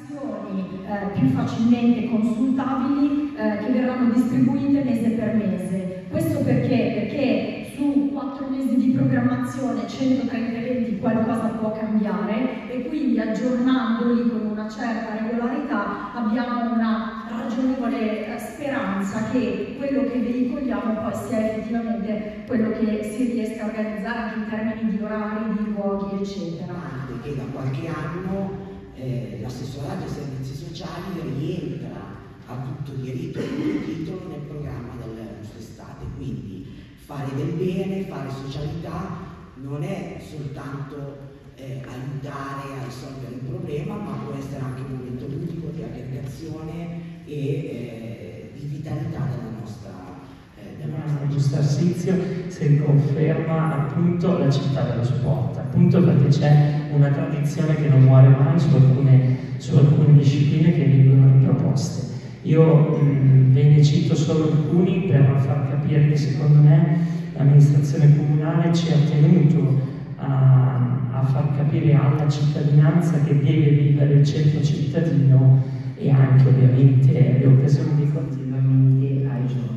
più facilmente consultabili che verranno distribuite mese per mese. Questo perché su 4 mesi di programmazione, 130 eventi, qualcosa può cambiare e quindi aggiornandoli con una certa regolarità abbiamo una ragionevole speranza che quello che veicoliamo poi sia effettivamente quello che si riesca a organizzare anche in termini di orari, di luoghi, eccetera. Che da qualche anno l'assessorato ai servizi sociali rientra a tutto diritto e tutto titolo nel programma delle nostre estate, quindi fare del bene, fare socialità non è soltanto aiutare a risolvere il problema, ma può essere anche un momento ludico di aggregazione e di vitalità della nostra Giusto Arsizio si riconferma appunto la città dello sport, appunto perché c'è una tradizione che non muore mai su alcune discipline che vengono riproposte. Io ve ne cito solo alcuni per far capire che secondo me l'amministrazione comunale ci ha tenuto a far capire alla cittadinanza che deve vivere il centro cittadino e anche ovviamente le occasioni di continuamente ai giovani.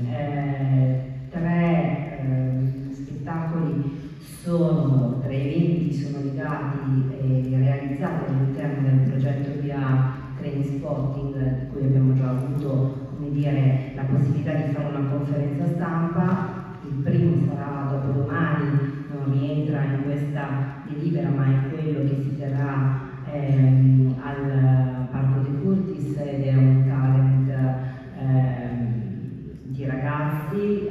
3 eventi sono legati e realizzati all'interno del progetto VIA Training Spotting, di cui abbiamo già avuto, come dire, la possibilità di fare una conferenza stampa. Il primo sarà dopodomani, non rientra in questa delibera ma è quello che si terrà al Parco De Curtis ed è un talent di ragazzi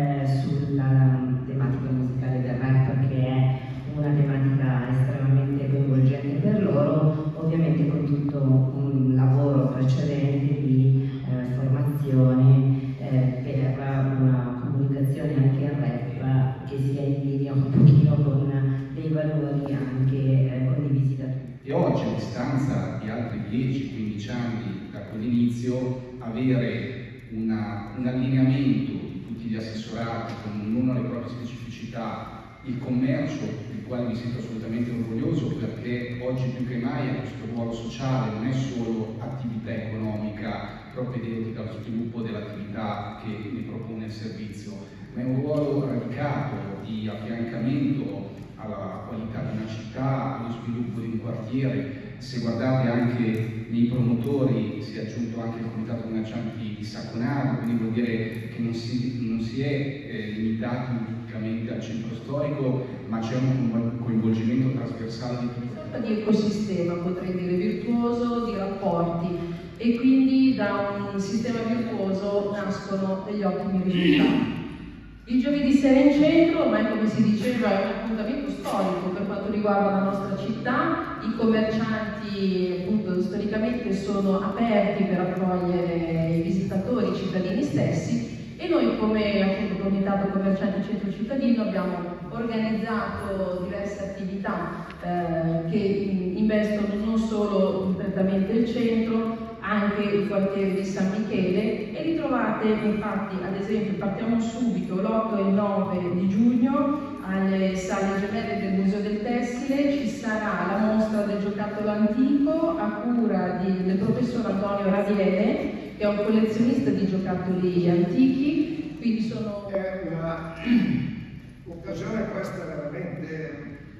sulla tematica musicale del rap, che è una tematica estremamente coinvolgente per loro, ovviamente con tutto un lavoro precedente di formazione per una comunicazione anche in rap che sia in linea un pochino con dei valori anche condivisi da tutti. E oggi, a distanza di altri 10-15 anni da quell'inizio, avere un allineamento di tutti gli assessorati con ognuno le proprie specificità, il commercio, del quale mi sento assolutamente orgoglioso perché oggi più che mai ha questo ruolo sociale, non è solo attività economica propedeutica allo sviluppo dell'attività che ne propone il servizio, ma è un ruolo radicato di affiancamento alla qualità di una città, allo sviluppo di un quartiere. Se guardate anche nei promotori si è aggiunto anche il comitato commercianti di Sacconaro, quindi vuol dire che non si è limitati unicamente al centro storico, ma c'è un coinvolgimento trasversale di tutti. Una sorta di ecosistema, potrei dire, virtuoso di rapporti, e quindi da un sistema virtuoso nascono degli ottimi risultati. Il giovedì sera in centro, ormai come si diceva, è un appuntamento storico per quanto riguarda la nostra città. I commercianti appunto storicamente sono aperti per accogliere i visitatori, i cittadini stessi, e noi come appunto Comitato Commercianti Centro Cittadino abbiamo organizzato diverse attività che investono non solo prettamente il centro, anche il quartiere di San Michele, e ritrovate infatti, ad esempio, partiamo subito l'8 e il 9 di giugno alle sale gemelle del Museo del Tessile ci sarà la mostra del giocattolo antico a cura del professor Antonio Raviele, che è un collezionista di giocattoli antichi, quindi sono... È un'occasione questa veramente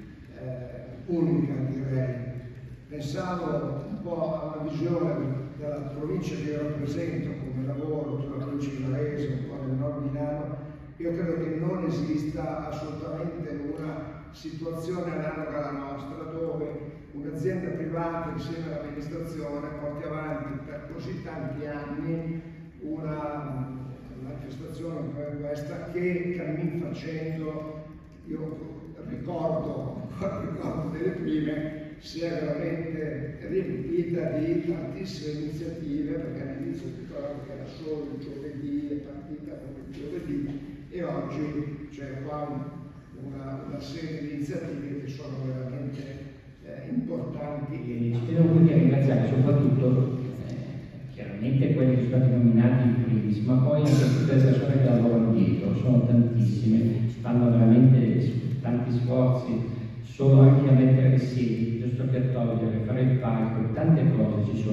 unica, direi. Pensavo un po' alla visione della provincia che io rappresento come lavoro, tutta la provincia di Varese, un po' nel nord Milano. Io credo che non esista assolutamente una situazione analoga alla nostra, dove un'azienda privata insieme all'amministrazione porti avanti per così tanti anni una manifestazione come questa che cammin facendo, io ricordo delle prime, si è veramente riempita di tantissime iniziative, perché all'inizio ricordo che era solo il giovedì, le partite come il giovedì, e oggi c'è qua una serie di iniziative che sono veramente importanti. Devo quindi ringraziare soprattutto chiaramente quelli che sono stati nominati in primis, ma poi anche tutte le persone che lavorano dietro, sono tantissime, fanno veramente tanti sforzi, solo anche a mettere i sedi, giusto per togliere, fare il palco, tante cose, ci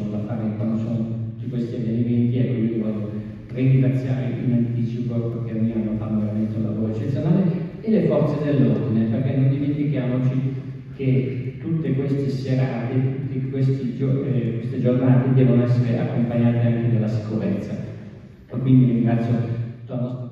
sicuro che a Milano fanno veramente un lavoro eccezionale, e le forze dell'ordine, perché non dimentichiamoci che tutte queste serate, tutte queste giornate devono essere accompagnate anche dalla sicurezza. E quindi ringrazio tutta la nostra